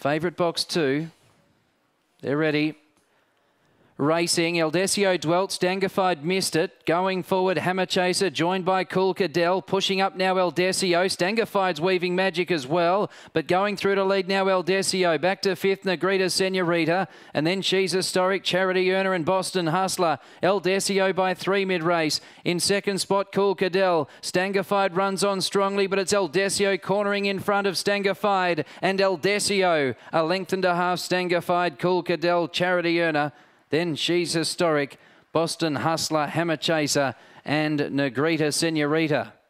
Favourite box 2. They're ready. Racing, Eldesio dwelt, Stangified missed it. Going forward, Hammer Chaser joined by Cool Cadell. Pushing up now Eldesio. Stangified's weaving magic as well. But going through to lead now Eldesio. Back to 5th, Negrita Senorita. And then She's Historic, Charity Earner and Boston Hustler. Eldesio by 3 mid-race. In second spot, Cool Cadell. Stangified runs on strongly, but it's Eldesio cornering in front of Stangified. And Eldesio, a length and a half Stangified, Cool Cadell, Charity Earner. Then She's Historic, Boston Hustler, Hammer Chaser and Negrita Senorita.